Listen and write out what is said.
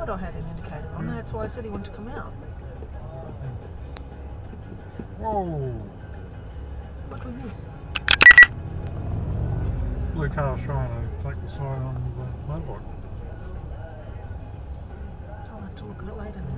I had an indicator on. Yeah. That's why I said he wanted to come out. Whoa! What did we miss? Blue car's trying to take the side on the motorbike. I'll have to look at it later.